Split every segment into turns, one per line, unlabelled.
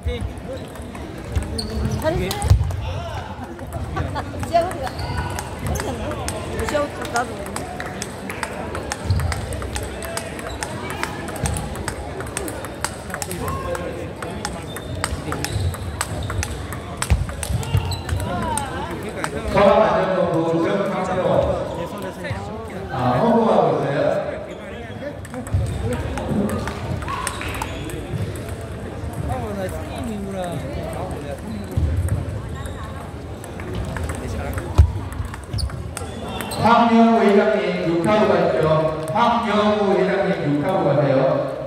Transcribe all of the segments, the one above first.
잘했어요. 지아 어디가? 지아 나도.
서울안전본부 정상으로 홍보하고 있어요. 황영우 회장님 6타구 가시죠. 황영우 회장님 6타구 가세요.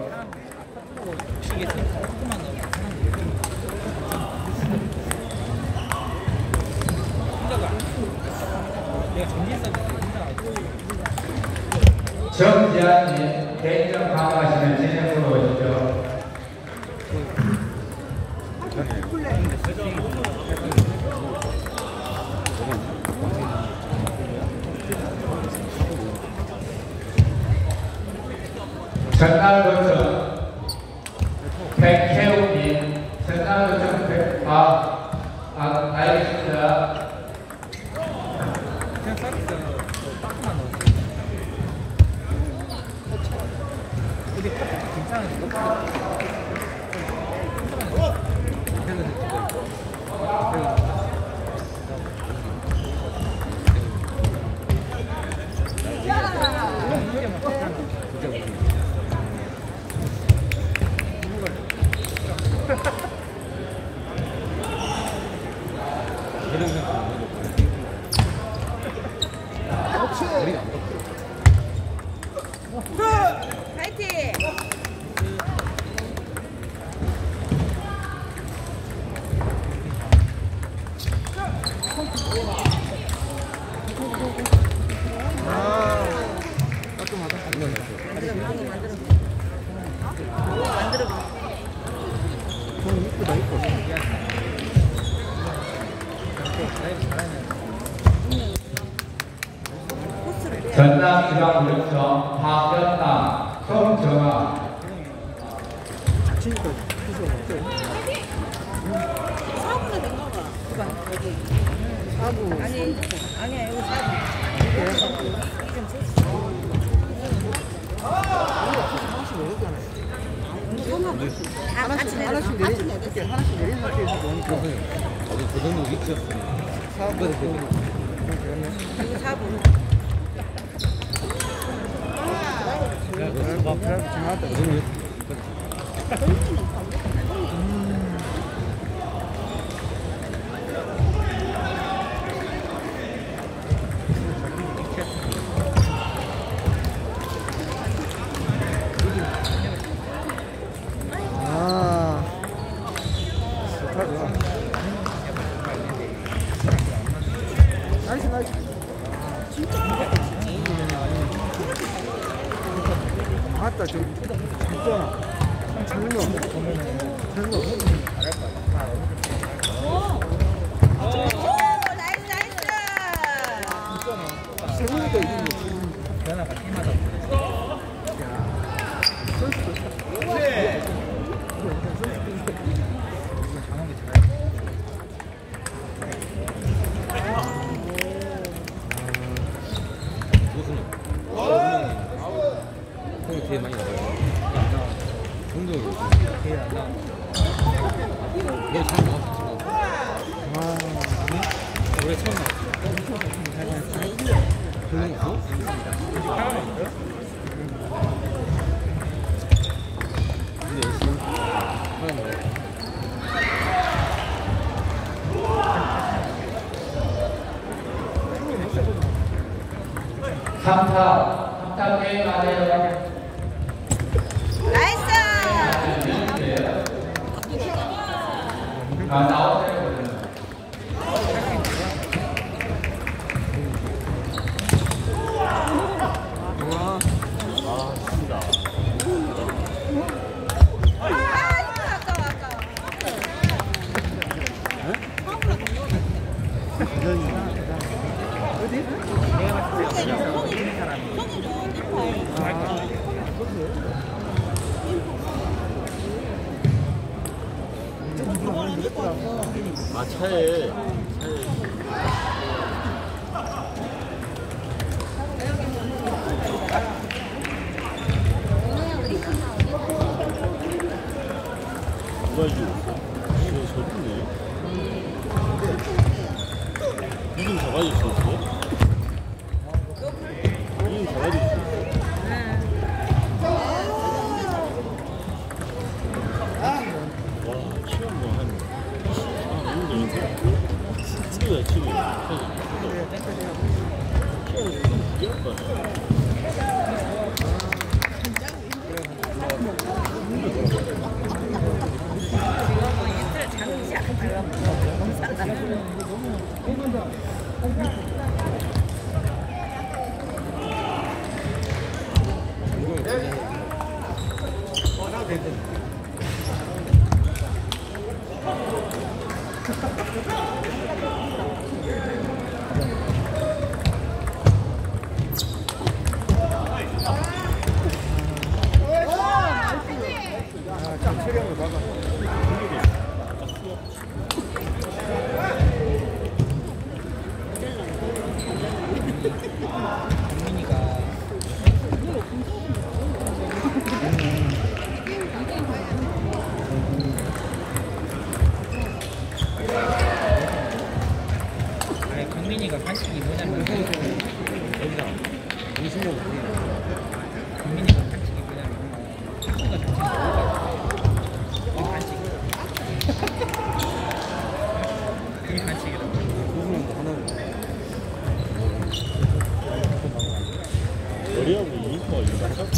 정지아님 개인전 강화하시면 진행으로 오시죠. 전남도청 백혜웅님, 전남도청 알겠습니다.
파이팅!
전남지방구청 박연남 송정아
사부는 된 건가? 여기. 사부. 아니야, 여기 사부. 이름 하나씩 내리는 상태에서 보니까
그 정도 위치였으니
여기 사부.
맞다, 저 있잖아. 젊어. 세훈이도 이기고.
변화가 심하다. 되게 많이 나와요. 정도 되게 안 나와. 얘 처음 나왔어 지금. 올해 처음 나왔어. 별로 없어? 근데 열심히 하는 거야.
삼타 게임 하세요.
나이스!
나오세요.
아 차에 누가 이거 저분데 이름 잡아줄 수 있어? 이름 잡아줄 수 있어? 와 치면 뭐한 이거 되는데? 치료야 치료
강민이가 간식이 뭐냐면 여기다 강민이가 간식이 뭐냐면 친구가 좋지 이게 간식 이게 간식이라고
머리하고 이니까 이거 맞췄지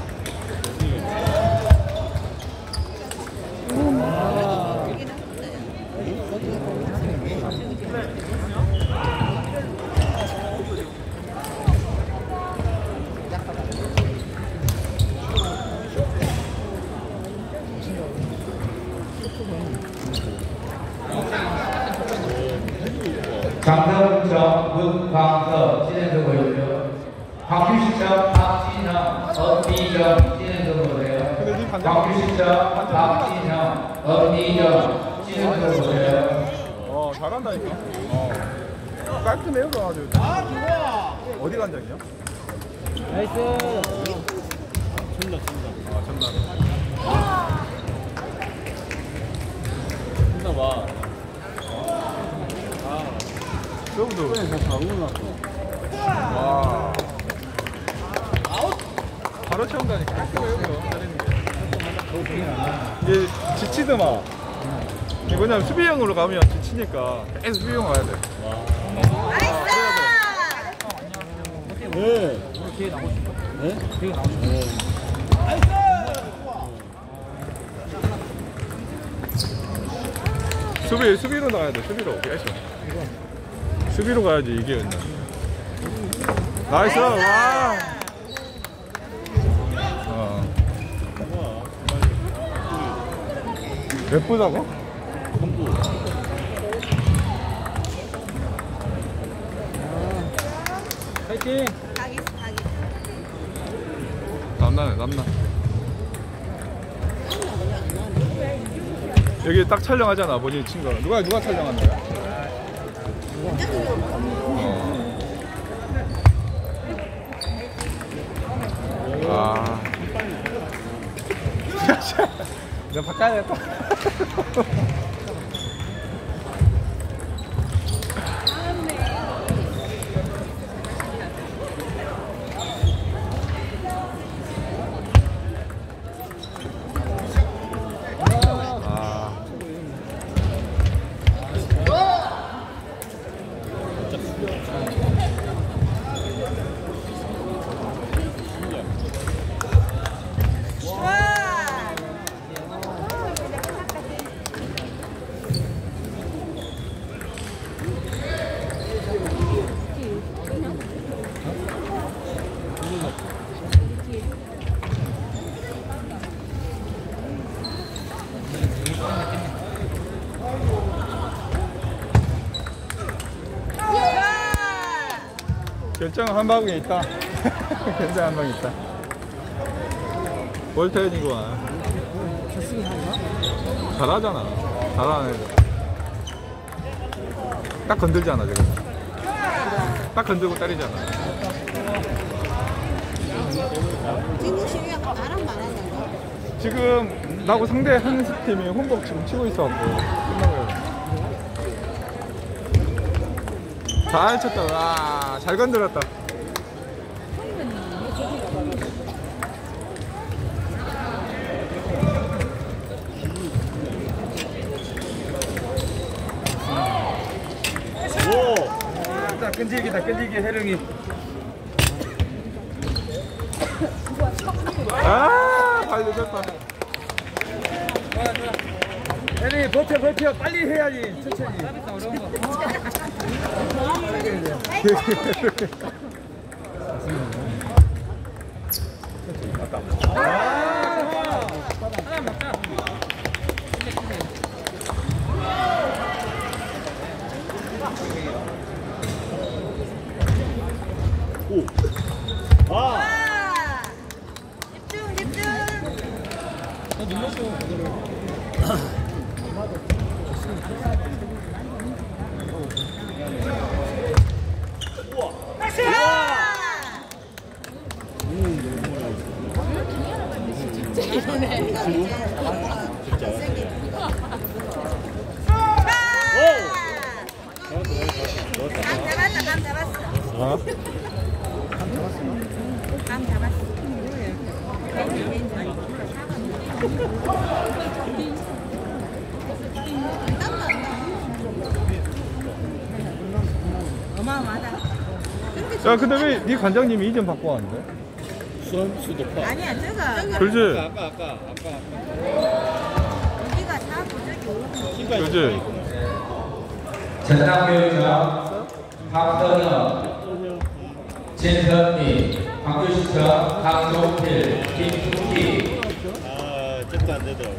장성정, 문광석 진행서 보여주세요. 박규시청, 박진영, 엄미정 진행서 보세요. 박규시청, 박진영, 엄미정 진행서 보세요.
잘한다니까. 깔끔해요, 아주. 어디 간장이요?
나이스
춘다
아, 전남.
춘다 봐
저분도 와. 바로 채운다니까. 깔끔해요, 그거. 잘했는 게. 이게 지치더만. 이게 뭐냐면 수비형으로 가면 지치니까 계속 수비형 가야 돼.
네.
뒤에 나오고 싶어
네?
뒤에 나오고 싶어
네.
수비로 나가야 돼. 수비로 계속. 수비로 가야지 이게 있나. 나이스. 와. 예쁘다고?
파이팅
남나네, 남나. 여기 딱 촬영하잖아, 아버지 친구. 누가 촬영한다? 아. 내가 바꿔야겠다. 결정 한 방에 있다. 결정 한 방에 있다. 볼테인이구만. 잘하잖아. 잘하네. 딱 건들잖아 지금. 딱 건들고 때리잖아.
진국 시위가 나랑 말하는 거.
지금 나하고 상대 한 팀이 홈복 지금 치고 있어갖고 끝나고요. 잘 쳤다. 와, 잘 건드렸다.
자, 끈질기다, 끈질기, 해령이.
아, 발 늦었다.
해령이 버텨. 빨리 해야지. 천천히. 어려운 거. 하나 먹자.
오. 아.
와! 집중. 감 잡았어.
어?
감 잡았어. 어마어마하다.
야, 근데 왜 네 관장님이 이점 바꿔 왔는데?
수도 파.
아니야, 저거.
그렇지?
아까.
우리가 다 보자기
그렇지?
전남교육청 박선영, 진선미, 광주시청 강종필, 김숙희,
아, 잽도 안 되더라고.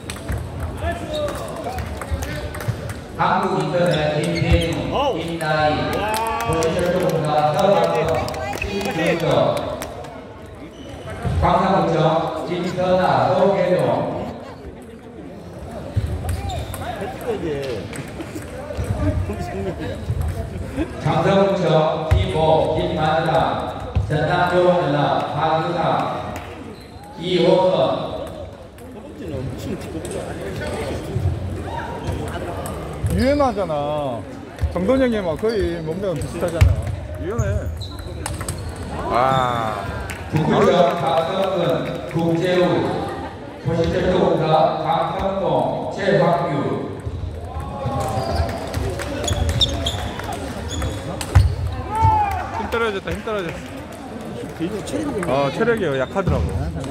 한국인터넷 김대중, 김나희, 도시철도공사 서정성, 김준정, 광산구청 김선아, 서계동,
이게
장성구청 김모, 김만상, 전남교원연합 박유상, 이호선,
허벅지는 엄청 두껍죠.
유연하잖아. 정돈형이 막 거의 몸매가 비슷하잖아. 유연해. 와.
북구청 박성근, 국재우, 도시철도공사 강성봉, 최학규,
힘 떨어졌어. 체력이 약하더라고.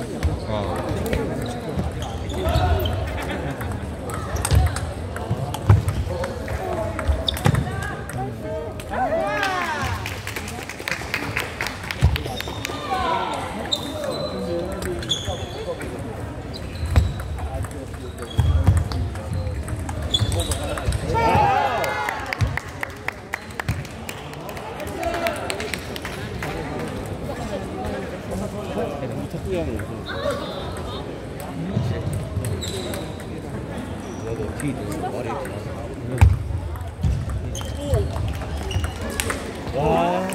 탁구이 하면 나도 뒤에 머리 와.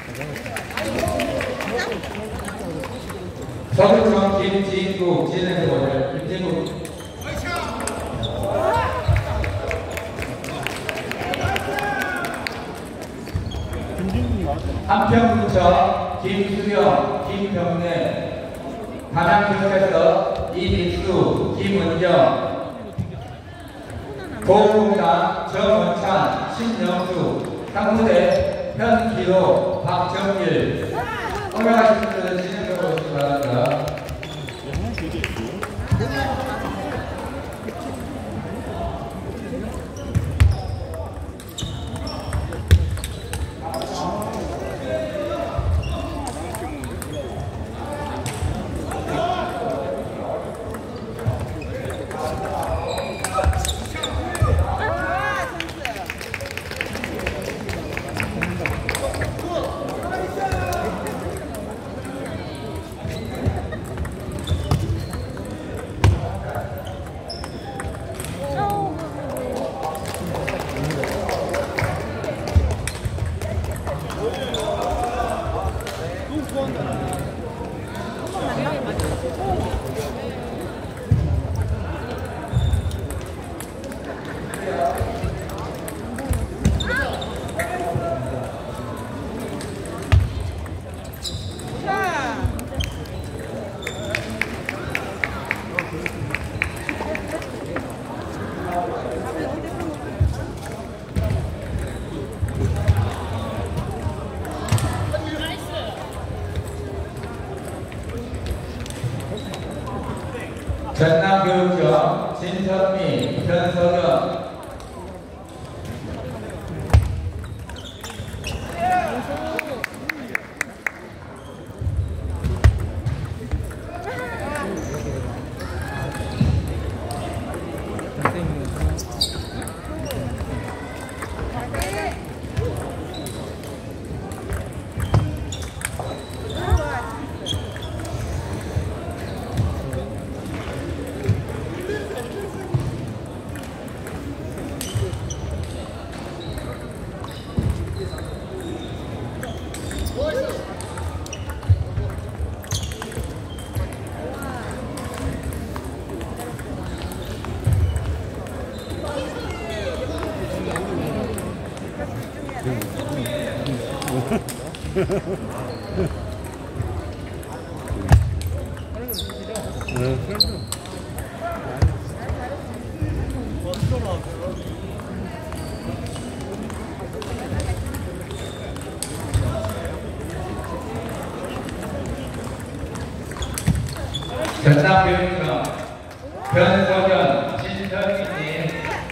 서구청 김진국, 진행자들 김진국, 한평구청 김수영, 김병래, 단양경찰서 이민수, 김은정, 고공장 정원찬, 신영수, 상무대 현기로, 박정길, 허가하신 분들은 진행적으로 오시기 바랍니다. 진선미, 변석영. 전남교육청 변석현, 진선미님.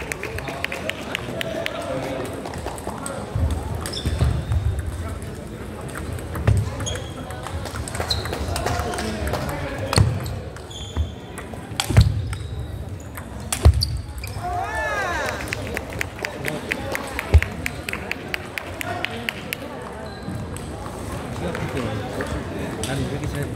나는 여기 잘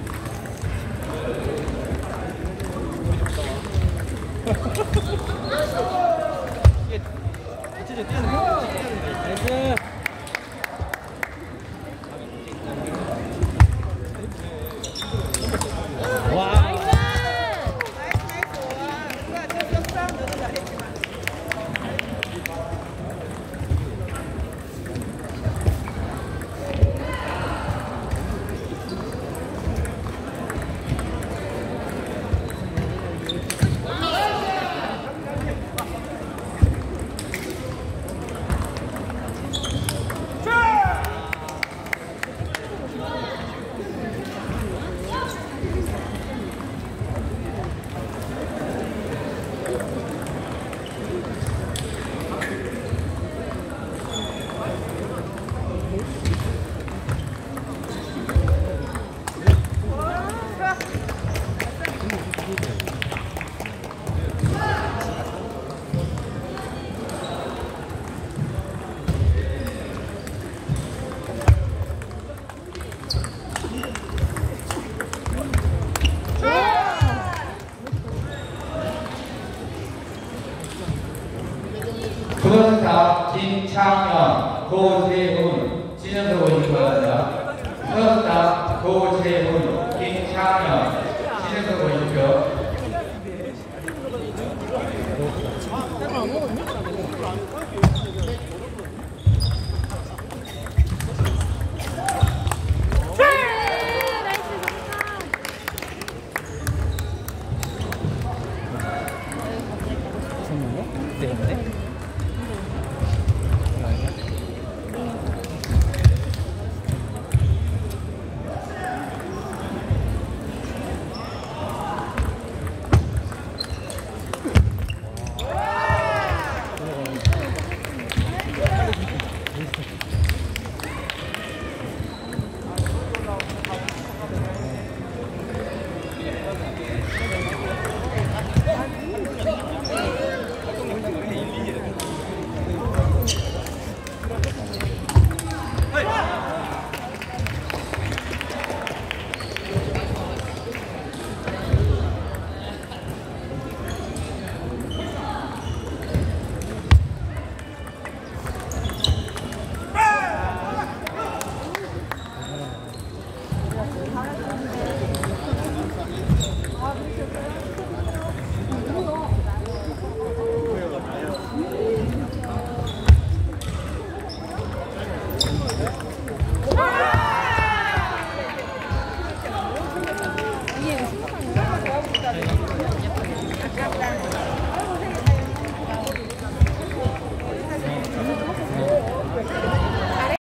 프로스타 김창현, 고재훈, 진영석 오신 거랍니다. 프로스타 고재훈, 김창현, 진영석 오십시오.